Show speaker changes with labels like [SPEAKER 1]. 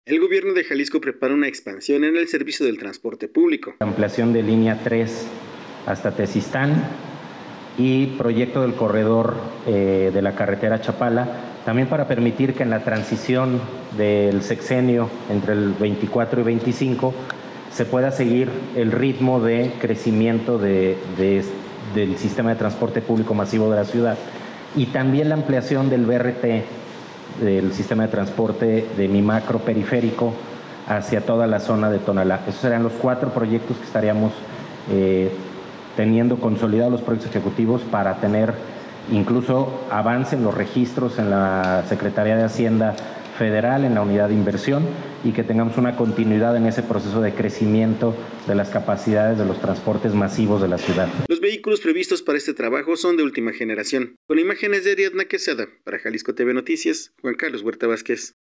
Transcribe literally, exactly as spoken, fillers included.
[SPEAKER 1] El gobierno de Jalisco prepara una expansión en el servicio del transporte público.
[SPEAKER 2] Ampliación de línea tres hasta Tezistán y proyecto del corredor eh, de la carretera Chapala, también para permitir que en la transición del sexenio entre el veinticuatro y veinticinco se pueda seguir el ritmo de crecimiento de, de, del sistema de transporte público masivo de la ciudad, y también la ampliación del B R T, del sistema de transporte de mi macro periférico hacia toda la zona de Tonalá. Esos serán los cuatro proyectos que estaríamos eh, teniendo consolidados los proyectos ejecutivos para tener incluso avance en los registros en la Secretaría de Hacienda Federal, en la unidad de inversión, y que tengamos una continuidad en ese proceso de crecimiento de las capacidades de los transportes masivos de la ciudad.
[SPEAKER 1] Los vehículos previstos para este trabajo son de última generación. Con imágenes de Ariadna Quesada, para Jalisco T V Noticias, Juan Carlos Huerta Vázquez.